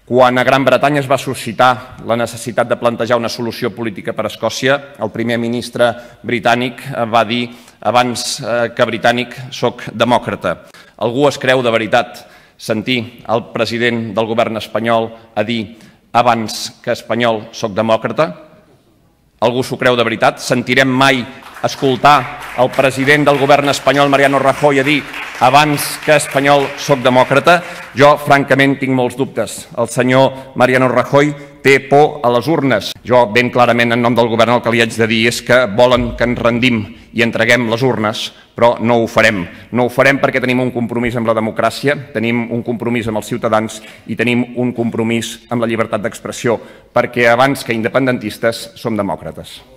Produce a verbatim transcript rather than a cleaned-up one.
Quan a Gran Bretanya es va suscitar la necessitat de plantejar una solució política per a Escòcia, el primer ministre britànic va dir abans que britànic soc demòcrata. Algú es creu de veritat sentir el president del govern espanyol a dir abans que espanyol soc demòcrata? Algú s'ho creu de veritat? Sentirem mai escoltar el president del govern espanyol, Mariano Rajoy, a dir abans que espanyol soc demòcrata? Jo, francament, tinc molts dubtes. El senyor Mariano Rajoy té por a les urnes. Jo, ben clarament, en nom del govern, el que li haig de dir és que volen que ens rendim i entreguem les urnes, però no ho farem. No ho farem perquè tenim un compromís amb la democràcia, tenim un compromís amb els ciutadans i tenim un compromís amb la llibertat d'expressió, perquè abans que independentistes som demòcrates.